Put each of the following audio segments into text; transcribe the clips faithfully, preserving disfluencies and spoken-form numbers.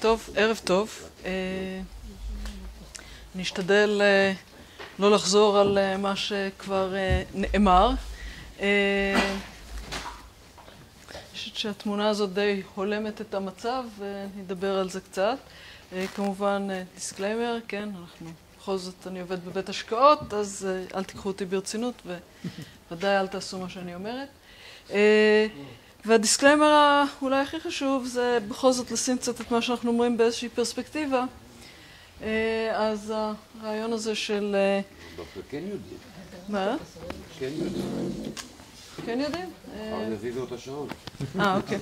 טוב, ערב טוב. אני אשתדל לא לחזור על מה שכבר נאמר. אני חושבת שהתמונה הזאת די הולמת את המצב, ונדבר על זה קצת. כמובן, דיסקליימר, כן, אנחנו, בכל זאת אני עובד בבית השקעות, אז אל תיקחו אותי ברצינות, וודאי אל תעשו מה שאני אומרת. והדיסקליימר אולי הכי חשוב זה בכל זאת לשים קצת את מה שאנחנו אומרים באיזושהי פרספקטיבה. אז הרעיון הזה של... דווקא כן יודעים. מה? כן יודעים. כן יודעים? אז הזיזו את השעון. אה, אוקיי.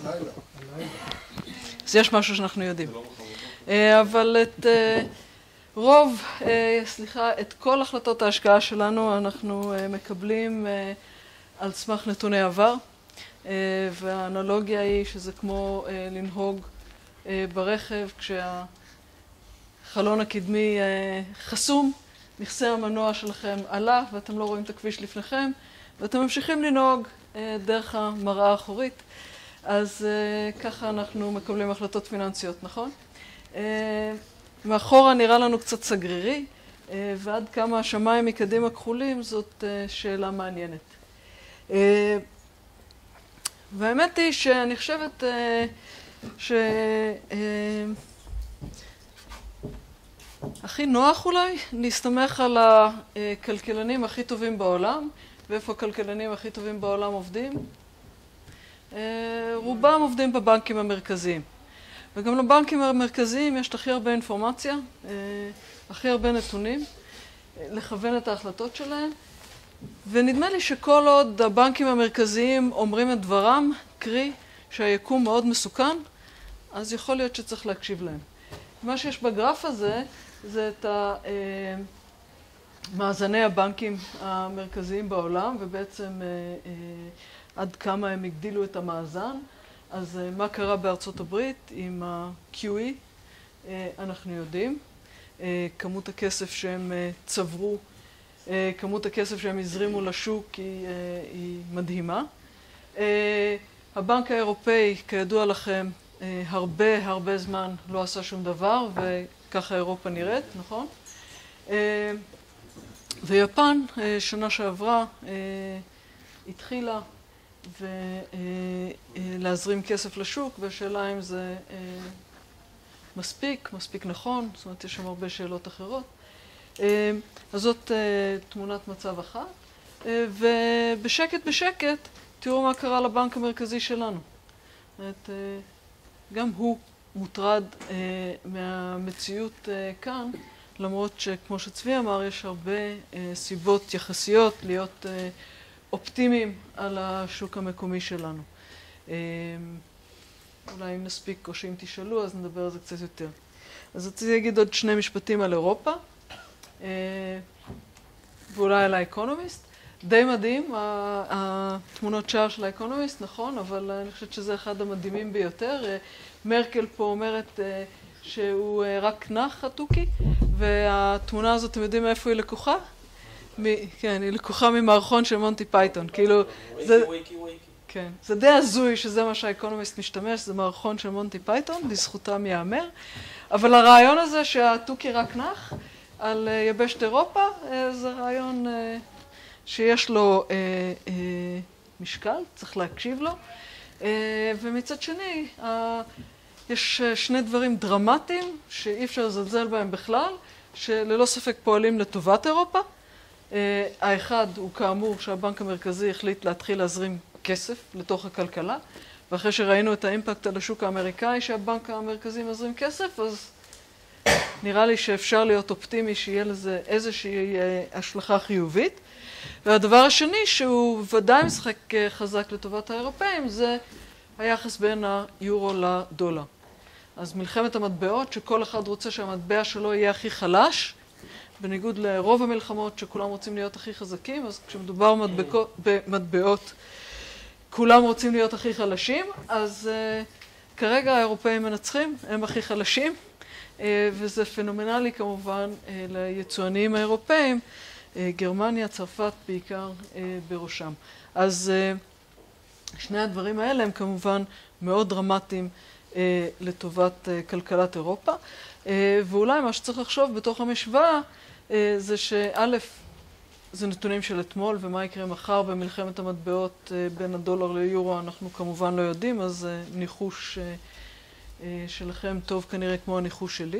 אז יש משהו שאנחנו יודעים. אבל את רוב, סליחה, את כל החלטות ההשקעה שלנו אנחנו מקבלים על סמך נתוני עבר. והאנלוגיה היא שזה כמו לנהוג ברכב כשהחלון הקדמי חסום, מכסה המנוע שלכם עלה ואתם לא רואים את הכביש לפניכם ואתם ממשיכים לנהוג דרך המראה האחורית. אז ככה אנחנו מקבלים החלטות פיננסיות, נכון? מאחורה נראה לנו קצת סגרירי, ועד כמה השמיים מקדימה כחולים זאת שאלה מעניינת. והאמת היא שאני חושבת שהכי נוח אולי להסתמך על הכלכלנים הכי טובים בעולם. ואיפה הכלכלנים הכי טובים בעולם עובדים? רובם עובדים בבנקים המרכזיים. וגם לבנקים המרכזיים יש הכי הרבה אינפורמציה, הכי הרבה נתונים, לכוון את ההחלטות שלהם. ונדמה לי שכל עוד הבנקים המרכזיים אומרים את דברם, קרי שהיקום מאוד מסוכן, אז יכול להיות שצריך להקשיב להם. מה שיש בגרף הזה, זה את מאזני הבנקים המרכזיים בעולם, ובעצם עד כמה הם הגדילו את המאזן. אז מה קרה בארצות הברית עם ה-קיו אי, אנחנו יודעים. כמות הכסף שהם צברו, כמות הכסף שהם הזרימו לשוק היא, היא מדהימה. הבנק האירופאי, כידוע לכם, הרבה הרבה זמן לא עשה שום דבר, וככה אירופה נראית, נכון? ויפן, שנה שעברה, התחילה ולהזרים כסף לשוק, והשאלה אם זה מספיק, מספיק נכון, זאת אומרת, יש שם הרבה שאלות אחרות. אז זאת תמונת מצב אחת, ובשקט בשקט תראו מה קרה לבנק המרכזי שלנו. גם הוא מוטרד מהמציאות כאן, למרות שכמו שצבי אמר, יש הרבה סיבות יחסיות להיות אופטימיים על השוק המקומי שלנו. אולי אם נספיק או שאם תשאלו, אז נדבר על זה קצת יותר. אז רציתי להגיד עוד שני משפטים על אירופה. ואולי על האקונומיסט. די מדהים, התמונות שער של האקונומיסט, נכון, אבל אני חושבת שזה אחד המדהימים ביותר. מרקל פה אומרת שהוא רק נח, התוכי, והתמונה הזאת, אתם יודעים מאיפה היא לקוחה? כן, היא לקוחה ממערכון של מונטי פייתון. כאילו, זה... כן, זה די הזוי שזה מה שהאקונומיסט משתמש, זה מערכון של מונטי פייתון, לזכותם ייאמר. אבל הרעיון הזה שהתוכי רק נח, על יבשת אירופה, זה רעיון שיש לו משקל, צריך להקשיב לו. ומצד שני, יש שני דברים דרמטיים שאי אפשר לזלזל בהם בכלל, שללא ספק פועלים לטובת אירופה. האחד הוא כאמור שהבנק המרכזי החליט להתחיל להזרים כסף לתוך הכלכלה, ואחרי שראינו את האימפקט על השוק האמריקאי שהבנק המרכזי מזרים כסף, אז נראה לי שאפשר להיות אופטימי שיהיה לזה איזושהי השלכה חיובית. והדבר השני שהוא ודאי משחק חזק לטובת האירופאים זה היחס בין היורו לדולר. אז מלחמת המטבעות שכל אחד רוצה שהמטבע שלו יהיה הכי חלש, בניגוד לרוב המלחמות שכולם רוצים להיות הכי חזקים, אז כשמדובר במטבעות, במטבעות כולם רוצים להיות הכי חלשים, אז uh, כרגע האירופאים מנצחים, הם הכי חלשים. וזה פנומנלי כמובן ליצואנים האירופאים, גרמניה, צרפת בעיקר בראשם. אז שני הדברים האלה הם כמובן מאוד דרמטיים לטובת כלכלת אירופה. ואולי מה שצריך לחשוב בתוך המשוואה זה שא', זה נתונים של אתמול, ומה יקרה מחר במלחמת המטבעות בין הדולר ליורו, אנחנו כמובן לא יודעים, אז ניחוש שלכם טוב כנראה כמו הניחוש שלי.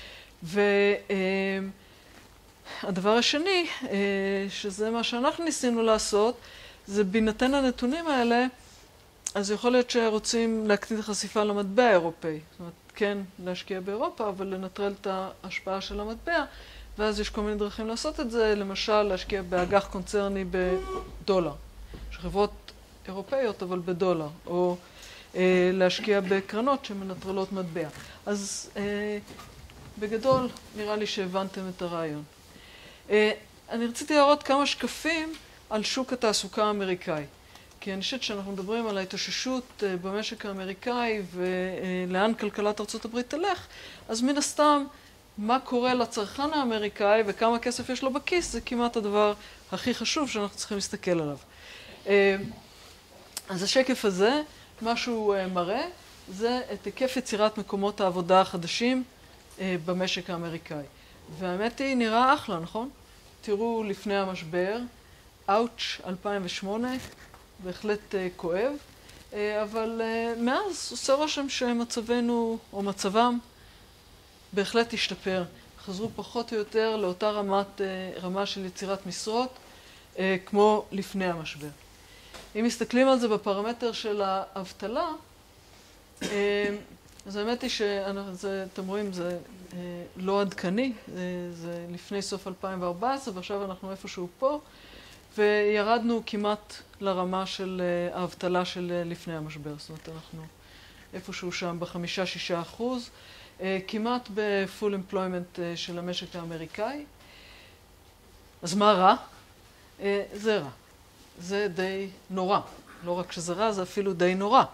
והדבר השני, שזה מה שאנחנו ניסינו לעשות, זה בהינתן הנתונים האלה, אז יכול להיות שרוצים להקטין את החשיפה למטבע האירופאי. זאת אומרת, כן להשקיע באירופה, אבל לנטרל את ההשפעה של המטבע, ואז יש כל מיני דרכים לעשות את זה, למשל להשקיע באג"ח קונצרני בדולר, שחברות אירופאיות אבל בדולר, או אה, להשקיע בקרנות שמנטרלות מטבע. אז אה, בגדול נראה לי שהבנתם את הרעיון. אה, אני רציתי להראות כמה שקפים על שוק התעסוקה האמריקאי. כי אני חושבת שאנחנו מדברים על ההתאוששות במשק האמריקאי ולאן כלכלת ארצות הברית תלך, אז מן הסתם מה קורה לצרכן האמריקאי וכמה כסף יש לו בכיס זה כמעט הדבר הכי חשוב שאנחנו צריכים להסתכל עליו. אז השקף הזה, מה שהוא מראה, זה את היקף יצירת מקומות העבודה החדשים במשק האמריקאי. והאמת היא נראה אחלה, נכון? תראו לפני המשבר, אאוץ' אלפיים ושמונה, בהחלט כואב, אבל מאז עושה רושם שמצבנו או מצבם בהחלט השתפר. חזרו פחות או יותר לאותה רמת, רמה של יצירת משרות כמו לפני המשבר. אם מסתכלים על זה בפרמטר של האבטלה, אז האמת היא שאתם רואים, זה לא עדכני, זה לפני סוף אלפיים וארבע עשרה ועכשיו אנחנו איפשהו פה, וירדנו כמעט לרמה של האבטלה של לפני המשבר. זאת אומרת, אנחנו איפשהו שם בחמישה, שישה אחוז, כמעט בפול אמפלוימנט של המשק האמריקאי. אז מה רע? זה רע. זה די נורא. לא רק שזה רע, זה אפילו די נורא.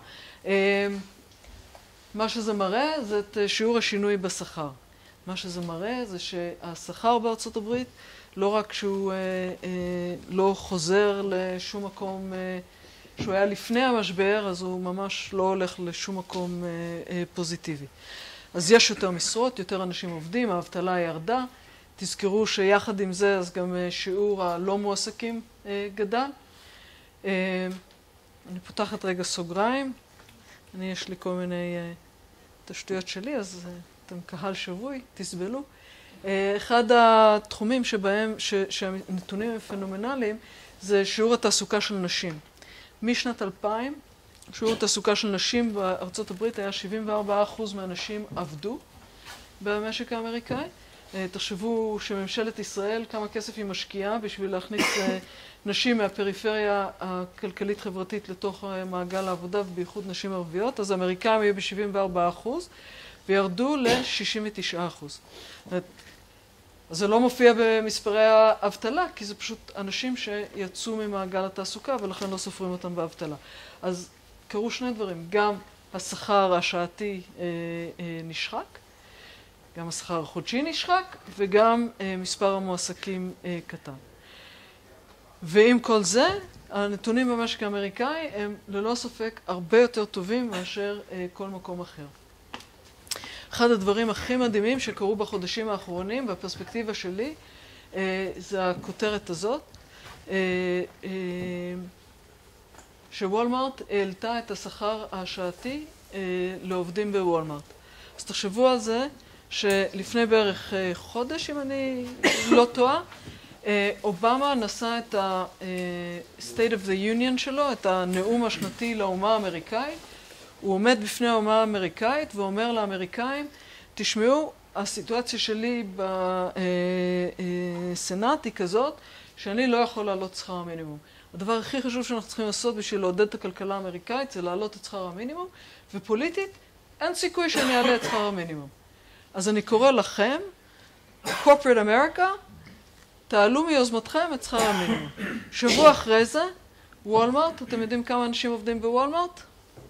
מה שזה מראה זה את שיעור השינוי בשכר. מה שזה מראה זה שהשכר בארצות הברית, לא רק שהוא אה, אה, לא חוזר לשום מקום אה, שהוא היה לפני המשבר, אז הוא ממש לא הולך לשום מקום אה, אה, פוזיטיבי. אז יש יותר משרות, יותר אנשים עובדים, האבטלה ירדה. תזכרו שיחד עם זה, אז גם אה, שיעור הלא מועסקים אה, גדל. אה, אני פותחת רגע סוגריים. אני, יש לי כל מיני אה, תשתיות שלי, אז אה, אתם קהל שבוי, תסבלו. אחד התחומים שבהם, ש, שהנתונים הם פנומנליים, זה שיעור התעסוקה של נשים. משנת אלפיים, שיעור התעסוקה של נשים בארצות הברית היה שבעים וארבעה אחוז מהנשים עבדו במשק האמריקאי. תחשבו שממשלת ישראל, כמה כסף היא משקיעה בשביל להכניס נשים מהפריפריה הכלכלית-חברתית לתוך מעגל העבודה, ובייחוד נשים ערביות. אז האמריקאים היו ב-שבעים וארבעה אחוז, וירדו ל-שישים ותשעה אחוז. זה לא מופיע במספרי האבטלה, כי זה פשוט אנשים שיצאו ממעגל התעסוקה, ולכן לא סופרים אותם באבטלה. אז קרו שני דברים, גם השכר השעתי אה, אה, נשחק, גם השכר החודשי נשחק, וגם אה, מספר המועסקים אה, קטן. ועם כל זה, הנתונים במשק האמריקאי הם ללא ספק הרבה יותר טובים מאשר אה, כל מקום אחר. אחד הדברים הכי מדהימים שקרו בחודשים האחרונים, בפרספקטיבה שלי, זה הכותרת הזאת, שוולמרט העלתה את השכר השעתי לעובדים בוולמרט. אז תחשבו על זה שלפני בערך חודש, אם אני לא טועה, אובמה נשא את ה-State of the Union שלו, את הנאום השנתי לאומה האמריקאית, הוא עומד בפני האומה האמריקאית ואומר לאמריקאים, תשמעו, הסיטואציה שלי בסנאט היא כזאת, שאני לא יכול להעלות שכר המינימום. הדבר הכי חשוב שאנחנו צריכים לעשות בשביל לעודד את הכלכלה האמריקאית, זה להעלות את שכר המינימום, ופוליטית, אין סיכוי שאני אעלה את שכר המינימום. אז אני קורא לכם, corporate America, תעלו מיוזמתכם את שכר המינימום. שבוע אחרי זה, וולמרט, אתם יודעים כמה אנשים עובדים בוולמרט?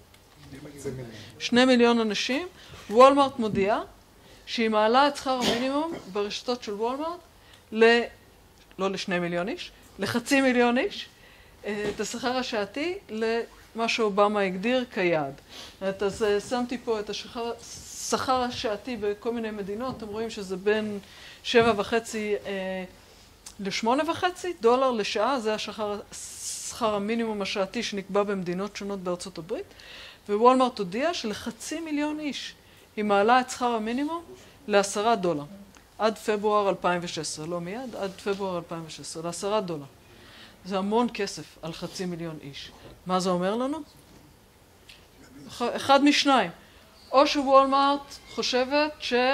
שני מיליון אנשים. וולמרט מודיעה שהיא מעלה את שכר המינימום ברשתות של וולמרט ל... לא לשני מיליון איש, לחצי מיליון איש, את השכר השעתי מה שאובמה הגדיר כיעד. אז שמתי פה את השכר השעתי בכל מיני מדינות, אתם רואים שזה בין שבע וחצי לשמונה וחצי דולר לשעה, זה השכר, שכר המינימום השעתי שנקבע במדינות שונות בארצות הברית, ווולמרט הודיע שלחצי מיליון איש היא מעלה את שכר המינימום לעשרה דולר, עד פברואר אלפיים ושש עשרה, לא מיד, עד פברואר אלפיים ושש עשרה, לעשרה דולר. זה המון כסף על חצי מיליון איש. מה זה אומר לנו? אחד משניים. או שוולמרט חושבת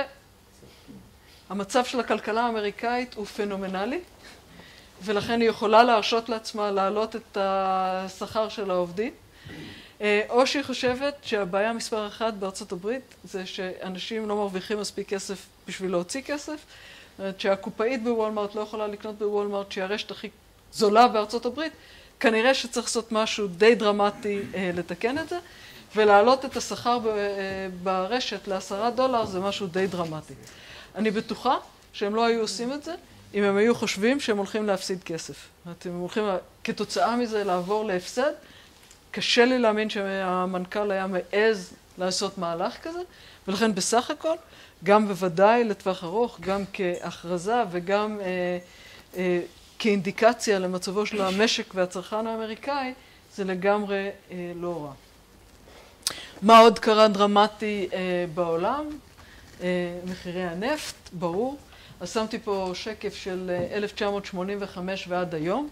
שהמצב של הכלכלה האמריקאית הוא פנומנלי, ולכן היא יכולה להרשות לעצמה להעלות את השכר של העובדים, או שהיא חושבת שהבעיה מספר אחת בארצות הברית זה שאנשים לא מרוויחים מספיק כסף בשביל להוציא כסף, שהקופאית בוולמרט לא יכולה לקנות בוולמרט שהיא הרשת הכי זולה בארצות הברית, כנראה שצריך לעשות משהו די דרמטי לתקן את זה, ולהעלות את השכר ברשת לעשרה דולר זה משהו די דרמטי. אני בטוחה שהם לא היו עושים את זה אם הם היו חושבים שהם הולכים להפסיד כסף. אם הם הולכים כתוצאה מזה לעבור להפסד, קשה לי להאמין שהמנכ"ל היה מעז לעשות מהלך כזה, ולכן בסך הכל, גם בוודאי לטווח ארוך, גם כהכרזה וגם אה, אה, כאינדיקציה למצבו של המשק והצרכן האמריקאי, זה לגמרי אה, לא רע. מה עוד קרה דרמטי אה, בעולם? אה, מחירי הנפט, ברור. אז שמתי פה שקף של אלף תשע מאות שמונים וחמש ועד היום.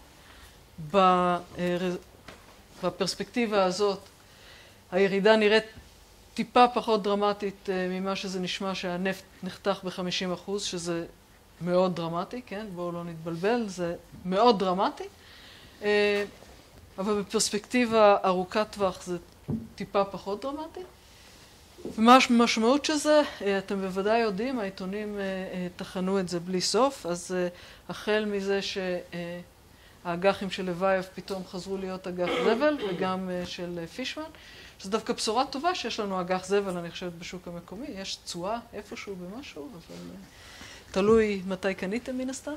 בפרספקטיבה הזאת, הירידה נראית טיפה פחות דרמטית ממה שזה נשמע שהנפט נחתך ב-חמישים אחוז, שזה מאוד דרמטי, כן? בואו לא נתבלבל, זה מאוד דרמטי. אבל בפרספקטיבה ארוכת טווח זה טיפה פחות דרמטי. ומה המשמעות של זה, אתם בוודאי יודעים, העיתונים תחנו את זה בלי סוף, אז החל מזה שהאג"חים של לוייב פתאום חזרו להיות אג"ח זבל, וגם של פישמן, שזו דווקא בשורה טובה שיש לנו אג"ח זבל, אני חושבת, בשוק המקומי, יש תשואה איפשהו במשהו, אבל תלוי מתי קניתם מן הסתם.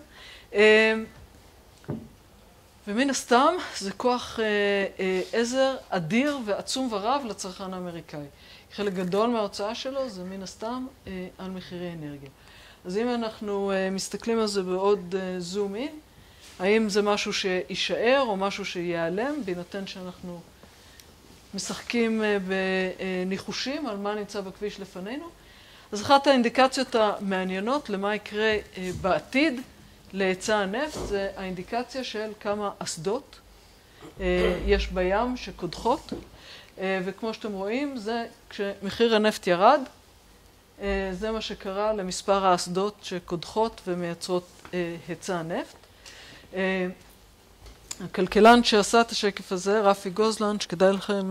ומן הסתם זה כוח עזר אדיר ועצום ורב לצרכן האמריקאי. חלק גדול מההוצאה שלו זה מן הסתם על מחירי אנרגיה. אז אם אנחנו מסתכלים על זה בעוד זום אין, האם זה משהו שישאר או משהו שיעלם, בהינתן שאנחנו משחקים בניחושים על מה נמצא בכביש לפנינו? אז אחת האינדיקציות המעניינות למה יקרה בעתיד להיצע הנפט זה האינדיקציה של כמה אסדות יש בים שקודחות, וכמו שאתם רואים, זה כשמחיר הנפט ירד, זה מה שקרה למספר האסדות שקודחות ומייצרות היצע הנפט. הכלכלן שעשה את השקף הזה, רפי גוזלן, שכדאי לכם,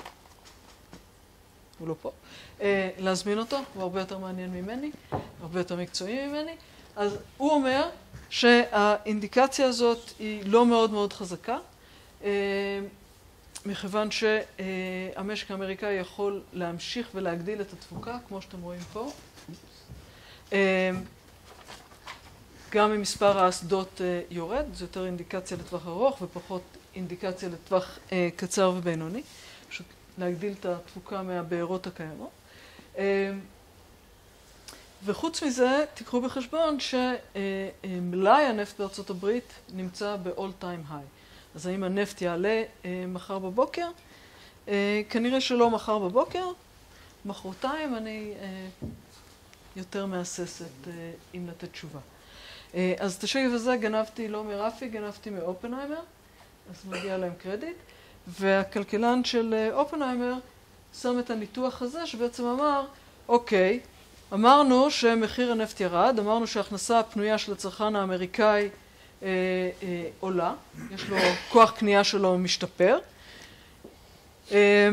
הוא לא פה, להזמין אותו, הוא הרבה יותר מעניין ממני, הרבה יותר מקצועי ממני. אז הוא אומר שהאינדיקציה הזאת היא לא מאוד מאוד חזקה, מכיוון שהמשק האמריקאי יכול להמשיך ולהגדיל את התפוקה, כמו שאתם רואים פה. גם אם מספר האסדות יורד, זה יותר אינדיקציה לטווח ארוך ופחות אינדיקציה לטווח קצר ובינוני. פשוט להגדיל את התפוקה מהבארות הקיימות. וחוץ מזה, תיקחו בחשבון שמלאי הנפט בארצות הברית נמצא ב-all time high. אז האם הנפט יעלה מחר בבוקר? כנראה שלא מחר בבוקר. מחרתיים אני יותר מהססת אם לתת תשובה. אז את השקף הזה גנבתי לא מרפי, גנבתי מאופנהיימר, אז מגיע להם קרדיט. והכלכלן של אופנהיימר שם את הניתוח הזה שבעצם אמר, אוקיי, אמרנו שמחיר הנפט ירד, אמרנו שההכנסה הפנויה של הצרכן האמריקאי אה, אה, עולה, יש לו כוח קנייה שלו משתפר, אה,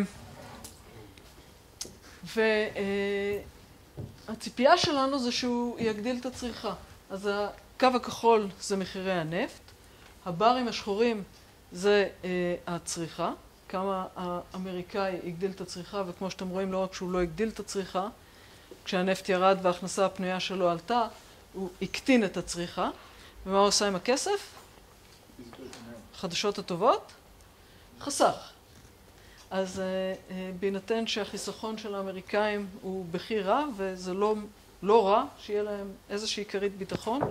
והציפייה שלנו זה שהוא יגדיל את הצריכה. אז הקו הכחול זה מחירי הנפט, הברים השחורים זה אה, הצריכה, כמה האמריקאי יגדיל את הצריכה, וכמו שאתם רואים, לא רק שהוא לא יגדיל את הצריכה, כשהנפט ירד וההכנסה הפנויה שלו עלתה, הוא הקטין את הצריכה. ומה הוא עושה עם הכסף? חדשות הטובות? חסך. אז בהינתן שהחיסכון של האמריקאים הוא בכי רע, וזה לא, לא רע, שיהיה להם איזושהי כרית ביטחון,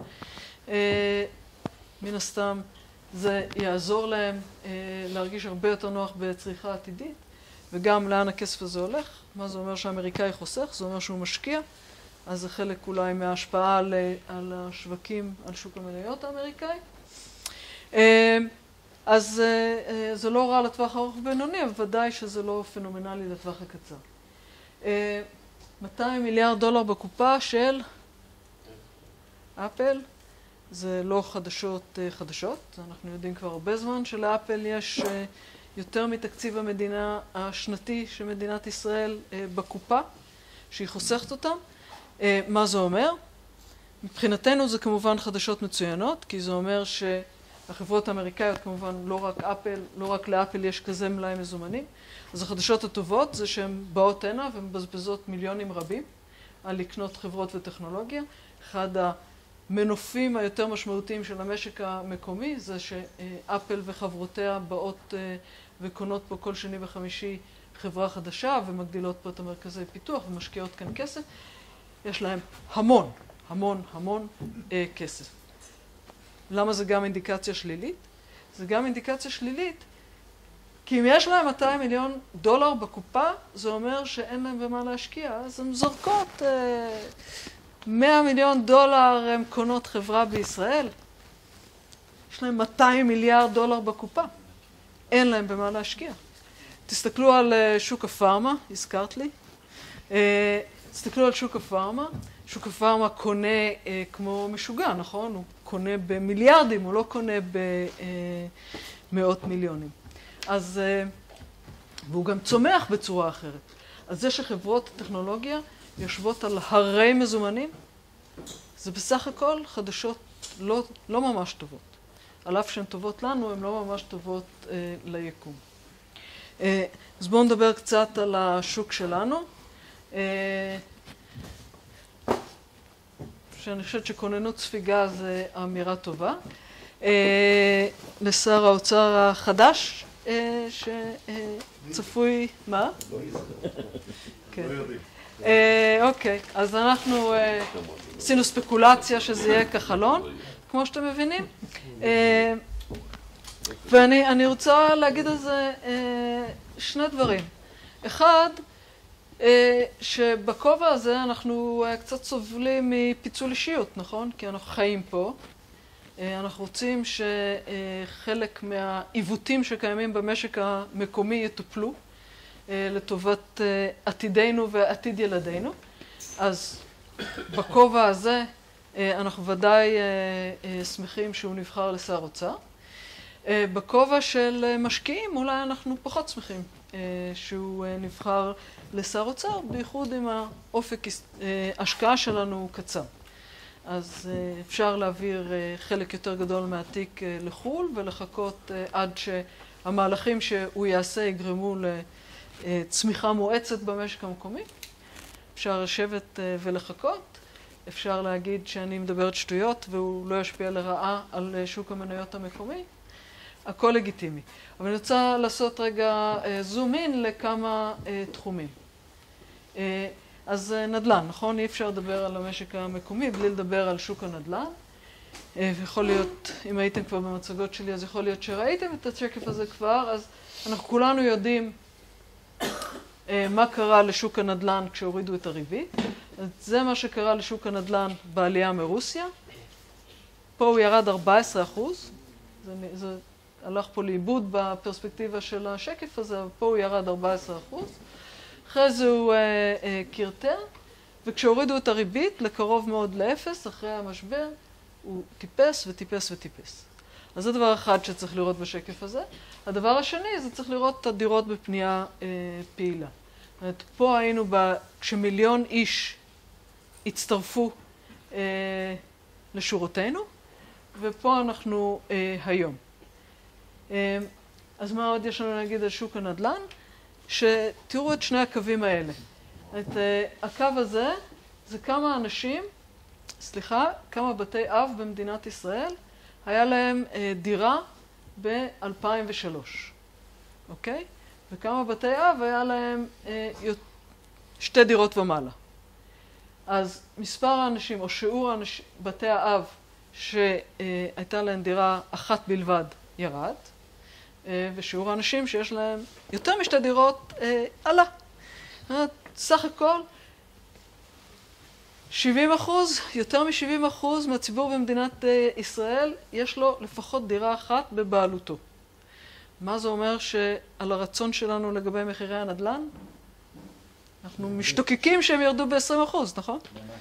מן הסתם זה יעזור להם להרגיש הרבה יותר נוח בצריכה עתידית, וגם לאן הכסף הזה הולך. מה זה אומר שהאמריקאי חוסך? זה אומר שהוא משקיע, אז זה חלק אולי מההשפעה על, על השווקים, על שוק המניות האמריקאי. אז זה לא רע לטווח הארוך בינוני, אבל ודאי שזה לא פנומנלי לטווח הקצר. מאתיים מיליארד דולר בקופה של אפל, זה לא חדשות חדשות, אנחנו יודעים כבר הרבה זמן שלאפל יש יותר מתקציב המדינה השנתי של מדינת ישראל בקופה, שהיא חוסכת אותם. מה זה אומר? מבחינתנו זה כמובן חדשות מצוינות, כי זה אומר שהחברות האמריקאיות, כמובן לא רק אפל, לא רק לאפל יש כזה מלאי מזומנים. אז החדשות הטובות זה שהן באות הנה ומבזבזות מיליונים רבים על לקנות חברות וטכנולוגיה. אחד המנופים היותר משמעותיים של המשק המקומי זה שאפל וחברותיה באות וקונות פה כל שני וחמישי חברה חדשה ומגדילות פה את המרכזי פיתוח ומשקיעות כאן כסף. יש להם המון, המון, המון אה, כסף. למה זה גם אינדיקציה שלילית? זה גם אינדיקציה שלילית, כי אם יש להם מאתיים מיליון דולר בקופה, זה אומר שאין להם במה להשקיע, אז הן זורקות אה, מאה מיליון דולר, הן קונות חברה בישראל. יש להם מאתיים מיליארד דולר בקופה, אין להם במה להשקיע. תסתכלו על אה, שוק הפארמה, הזכרת לי. אה, תסתכלו על שוק הפארמה, שוק הפארמה קונה אה, כמו משוגע, נכון? הוא קונה במיליארדים, הוא לא קונה במאות מיליונים. אז, אה, והוא גם צומח בצורה אחרת. אז זה שחברות טכנולוגיה יושבות על הרי מזומנים, זה בסך הכל חדשות לא, לא ממש טובות. על אף שהן טובות לנו, הן לא ממש טובות אה, ליקום. אה, אז בואו נדבר קצת על השוק שלנו. שאני חושבת שכוננות ספיגה זה אמירה טובה. לשר האוצר החדש שצפוי, מה? לא יודעים. אוקיי, אז אנחנו עשינו ספקולציה שזה יהיה כחלון, כמו שאתם מבינים. ואני רוצה להגיד על זה שני דברים. אחד, שבכובע הזה אנחנו קצת סובלים מפיצול אישיות, נכון? כי אנחנו חיים פה. אנחנו רוצים שחלק מהעיוותים שקיימים במשק המקומי יטופלו לטובת עתידנו ועתיד ילדינו. אז בכובע הזה אנחנו ודאי שמחים שהוא נבחר לשר אוצר. בכובע של משקיעים אולי אנחנו פחות שמחים שהוא נבחר לשר אוצר, בייחוד אם האופק השקעה שלנו קצר. אז אפשר להעביר חלק יותר גדול מהתיק לחו"ל ולחכות עד שהמהלכים שהוא יעשה יגרמו לצמיחה מואצת במשק המקומי. אפשר לשבת ולחכות. אפשר להגיד שאני מדברת שטויות והוא לא ישפיע לרעה על שוק המניות המקומי. הכל לגיטימי. אבל אני רוצה לעשות רגע זום אין לכמה תחומים. אז נדל"ן, נכון? אי אפשר לדבר על המשק המקומי בלי לדבר על שוק הנדל"ן. ויכול להיות, אם הייתם כבר במצגות שלי, אז יכול להיות שראיתם את השקף הזה כבר, אז אנחנו כולנו יודעים מה קרה לשוק הנדל"ן כשהורידו את הריבית. זה מה שקרה לשוק הנדל"ן בעלייה מרוסיה. פה הוא ירד ארבעה עשר אחוז. זה, זה הלך פה לאיבוד בפרספקטיבה של השקף הזה, אבל פה הוא ירד ארבעה עשר אחוז. אחרי זה הוא אה, אה, קרטר, וכשהורידו את הריבית לקרוב מאוד לאפס, אחרי המשבר, הוא טיפס וטיפס וטיפס. אז זה דבר אחד שצריך לראות בשקף הזה. הדבר השני, זה צריך לראות את הדירות בפנייה אה, פעילה. זאת אומרת, פה היינו, ב... כשמיליון איש הצטרפו אה, לשורותינו, ופה אנחנו אה, היום. אה, אז מה עוד יש לנו להגיד על שוק הנדל"ן? שתראו את שני הקווים האלה. את uh, הקו הזה זה כמה אנשים, סליחה, כמה בתי אב במדינת ישראל, היה להם uh, דירה ב-אלפיים ושלוש. אוקיי? וכמה בתי אב היה להם אה, שתי דירות ומעלה. אז מספר האנשים, או שיעור האנשים, בתי האב שהייתה להם דירה אחת בלבד ירד, ושיעור האנשים שיש להם יותר משתי דירות עלה. סך הכל, שבעים אחוז, יותר מ-שבעים אחוז מהציבור במדינת ישראל, יש לו לפחות דירה אחת בבעלותו. מה זה אומר שעל הרצון שלנו לגבי מחירי הנדל"ן? אנחנו משתוקקים שהם ירדו ב-עשרים אחוז, נכון?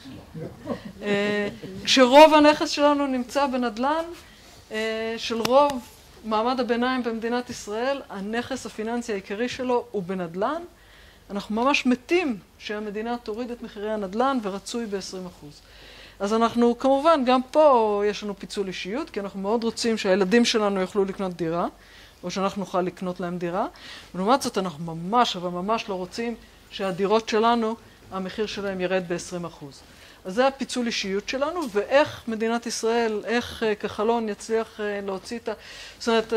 כשרוב הנכס שלנו נמצא בנדל"ן, של רוב מעמד הביניים במדינת ישראל, הנכס הפיננסי העיקרי שלו הוא בנדל"ן. אנחנו ממש מתים שהמדינה תוריד את מחירי הנדל"ן ורצוי ב-עשרים אחוז. אז אנחנו, כמובן, גם פה יש לנו פיצול אישיות, כי אנחנו מאוד רוצים שהילדים שלנו יוכלו לקנות דירה, או שאנחנו נוכל לקנות להם דירה. ולעומת זאת, אנחנו ממש, אבל ממש לא רוצים שהדירות שלנו, המחיר שלהם ירד ב-עשרים אחוז. אז זה הפיצול אישיות שלנו, ואיך מדינת ישראל, איך כחלון יצליח להוציא את ה... זאת אומרת,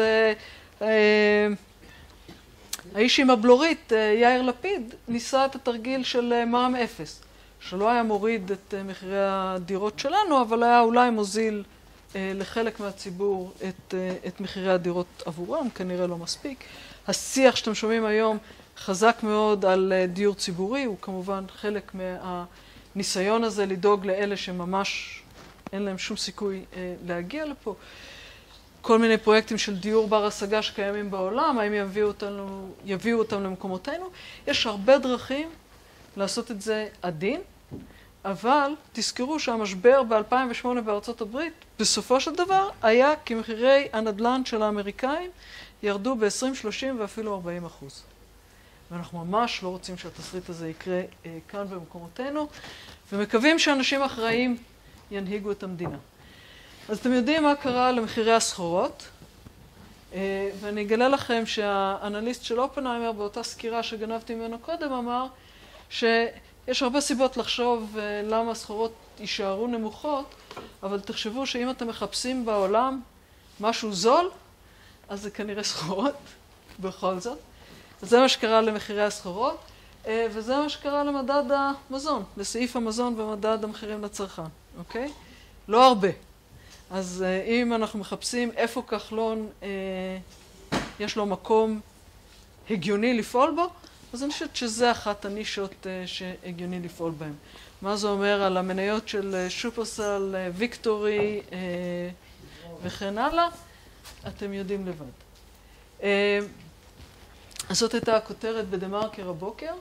האיש עם הבלורית, יאיר לפיד, ניסה את התרגיל של מע"מ אפס, שלא היה מוריד את מחירי הדירות שלנו, אבל היה אולי מוזיל לחלק מהציבור את, את מחירי הדירות עבורם, כנראה לא מספיק. השיח שאתם שומעים היום חזק מאוד על דיור ציבורי, הוא כמובן חלק מהניסיון הזה לדאוג לאלה שממש אין להם שום סיכוי להגיע לפה. כל מיני פרויקטים של דיור בר השגה שקיימים בעולם, האם יביאו אותנו, יביאו אותם למקומותינו. יש הרבה דרכים לעשות את זה עדין, אבל תזכרו שהמשבר ב-אלפיים ושמונה בארצות הברית, בסופו של דבר, היה כי מחירי הנדל"ן של האמריקאים ירדו ב-עשרים, שלושים ואפילו ארבעים אחוז. ואנחנו ממש לא רוצים שהתסריט הזה יקרה אה, כאן במקומותינו, ומקווים שאנשים אחראים ינהיגו את המדינה. אז אתם יודעים מה קרה למחירי הסחורות, אה, ואני אגלה לכם שהאנליסט של אופנהיימר באותה סקירה שגנבתי ממנו קודם אמר שיש הרבה סיבות לחשוב אה, למה הסחורות יישארו נמוכות, אבל תחשבו שאם אתם מחפשים בעולם משהו זול, אז זה כנראה סחורות בכל זאת. זה מה שקרה למחירי הסחורות, וזה מה שקרה למדד המזון, לסעיף המזון במדד המחירים לצרכן, אוקיי? לא הרבה. אז אם אנחנו מחפשים איפה כחלון יש לו מקום הגיוני לפעול בו, אז אני חושבת שזה אחת הנישות שהגיוני לפעול בהן. מה זה אומר על המניות של שופרסל, ויקטורי וכן הלאה? אתם יודעים לבד. אז זאת הייתה הכותרת בדה-מרקר הבוקר,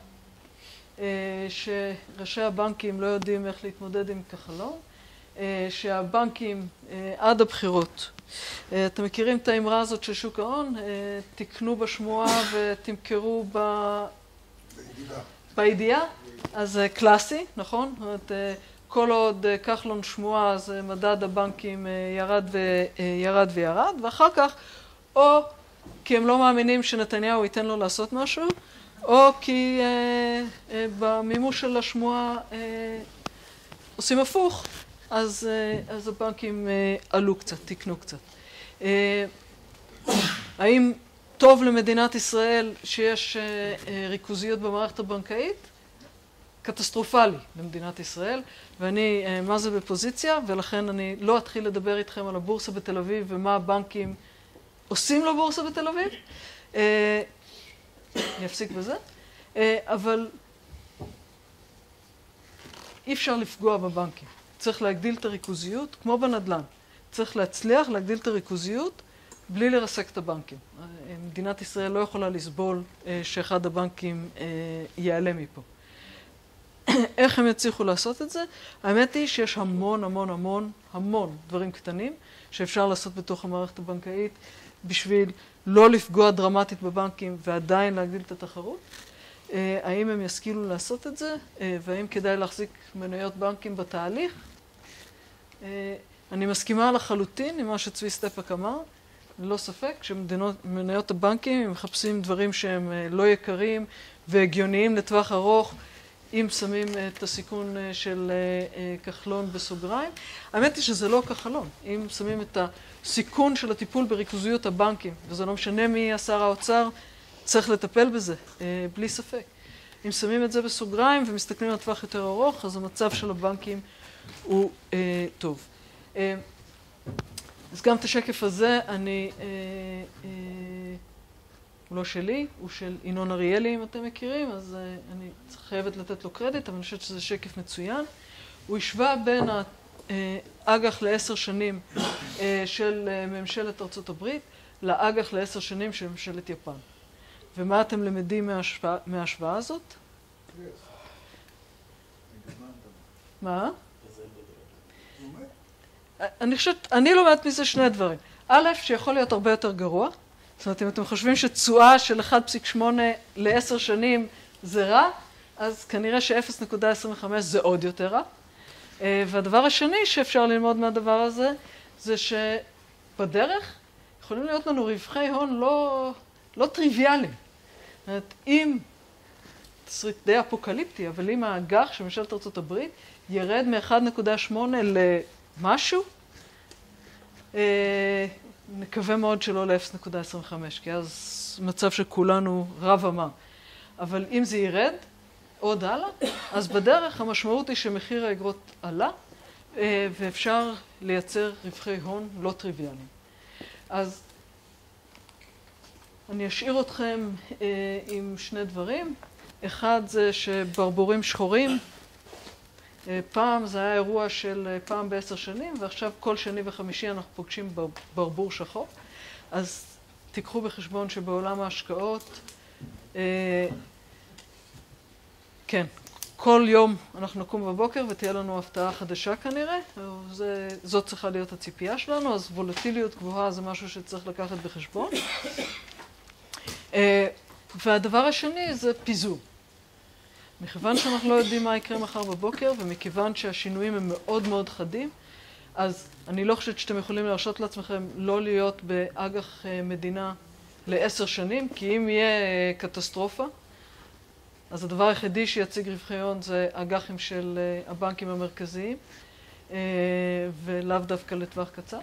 שראשי הבנקים לא יודעים איך להתמודד עם כחלון, שהבנקים עד הבחירות, אתם מכירים את האמרה הזאת של שוק ההון, תקנו בשמועה ותמכרו ב... בידיעה, אז זה קלאסי, נכון? זאת אומרת, כל עוד כחלון שמועה, אז מדד הבנקים ירד וירד וירד, ואחר כך, או כי הם לא מאמינים שנתניהו ייתן לו לעשות משהו, או כי אה, אה, במימוש של השמועה אה, עושים הפוך, אז, אה, אז הבנקים אה, עלו קצת, תקנו קצת. אה, האם טוב למדינת ישראל שיש אה, אה, ריכוזיות במערכת הבנקאית? קטסטרופלי למדינת ישראל, ואני אה, מה זה בפוזיציה, ולכן אני לא אתחיל לדבר איתכם על הבורסה בתל אביב ומה הבנקים עושים לו בורסה בתל אביב, אני אפסיק בזה, אבל אי אפשר לפגוע בבנקים. צריך להגדיל את הריכוזיות, כמו בנדל"ן. צריך להצליח להגדיל את הריכוזיות בלי לרסק את הבנקים. מדינת ישראל לא יכולה לסבול שאחד הבנקים ייעלם מפה. איך הם יצליחו לעשות את זה? האמת היא שיש המון המון המון המון דברים קטנים שאפשר לעשות בתוך המערכת הבנקאית, בשביל לא לפגוע דרמטית בבנקים ועדיין להגדיל את התחרות. האם הם ישכילו לעשות את זה? והאם כדאי להחזיק מניות בנקים בתהליך? אני מסכימה לחלוטין עם מה שצבי סטפאק אמר. ללא ספק, כשמניות הבנקים הם מחפשים דברים שהם לא יקרים והגיוניים לטווח ארוך, אם שמים את הסיכון של כחלון בסוגריים. האמת היא שזה לא כחלון. אם שמים את הסיכון של הטיפול בריכוזיות הבנקים, וזה לא משנה מי שר האוצר, צריך לטפל בזה, בלי ספק. אם שמים את זה בסוגריים ומסתכלים על טווח יותר ארוך, אז המצב של הבנקים הוא אה, טוב. אה, אז גם את השקף הזה, אני, אה, אה, הוא לא שלי, הוא של ינון אריאלי, אם אתם מכירים, אז אה, אני חייבת לתת לו קרדיט, אבל אני חושבת שזה שקף מצוין. הוא השווה בין האג"ח לעשר שנים אה, של ממשלת ארצות הברית, לאג"ח לעשר שנים של ממשלת יפן. ומה אתם למדים מההשוואה, מההשוואה הזאת? מה? אני חושבת, אני לומדת מזה שני דברים. א', שיכול להיות הרבה יותר גרוע. זאת אומרת, אם אתם חושבים שתשואה של אחת נקודה שמונה לעשר שנים זה רע, אז כנראה ש-אפס נקודה עשרים וחמש זה עוד יותר רע. והדבר השני שאפשר ללמוד מהדבר הזה, זה שבדרך יכולים להיות לנו רווחי הון לא, לא טריוויאליים. זאת אומרת, אם, תסריט די אפוקליפטי, אבל אם האג"ח של ממשלת ארצות הברית ירד מ-אחת נקודה שמונה למשהו, אה, נקווה מאוד שלא ל-אפס נקודה עשרים וחמש, כי אז מצב שכולנו רב אמר. אבל אם זה ירד עוד הלאה, אז בדרך המשמעות היא שמחיר האגרות עלה, אה, ואפשר לייצר רווחי הון לא טריוויאליים. אז אני אשאיר אתכם אה, עם שני דברים. אחד זה שברבורים שחורים, אה, פעם זה היה אירוע של אה, פעם בעשר שנים, ועכשיו כל שני וחמישי אנחנו פוגשים ברבור שחור. אז תיקחו בחשבון שבעולם ההשקעות, אה, כן, כל יום אנחנו נקום בבוקר ותהיה לנו הפתעה חדשה כנראה. זה, זאת צריכה להיות הציפייה שלנו, אז וולטיליות גבוהה זה משהו שצריך לקחת בחשבון. והדבר השני זה פיזור. מכיוון שאנחנו לא יודעים מה יקרה מחר בבוקר, ומכיוון שהשינויים הם מאוד מאוד חדים, אז אני לא חושבת שאתם יכולים להרשות לעצמכם לא להיות באג"ח מדינה לעשר שנים, כי אם יהיה קטסטרופה, אז הדבר היחידי שיציג רווחי הון זה אג"חים של הבנקים המרכזיים, ולאו דווקא לטווח קצר.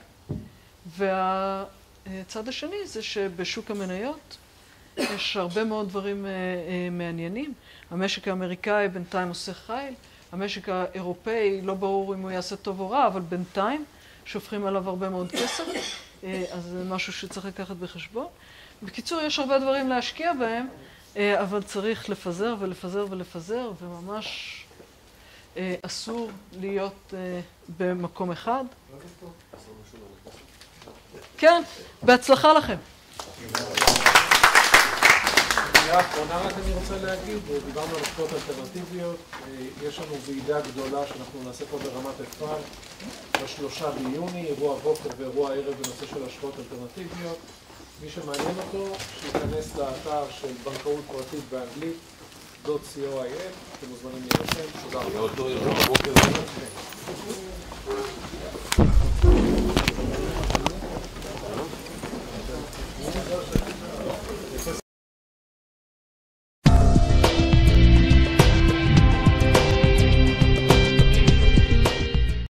והצד השני זה שבשוק המניות יש הרבה מאוד דברים מעניינים. המשק האמריקאי בינתיים עושה חיל, המשק האירופאי לא ברור אם הוא יעשה טוב או רע, אבל בינתיים שופכים עליו הרבה מאוד כסף, אז זה משהו שצריך לקחת בחשבון. בקיצור, יש הרבה דברים להשקיע בהם, אבל צריך לפזר ולפזר ולפזר, וממש אסור להיות במקום אחד. כן, בהצלחה לכם. מילה אחרונה רק אני רוצה להגיד, דיברנו על השקעות אלטרנטיביות, יש לנו ועידה גדולה שאנחנו נעשה פה ברמת אפרת, בשלושה ביוני, אירוע בוקר ואירוע ערב בנושא של השקעות אלטרנטיביות. מי שמעניין אותו, שייכנס לאתר של בנקאות פרטית באנגלית, דוט סי או איי אל, אתם מוזמנים להירשם. תודה רבה.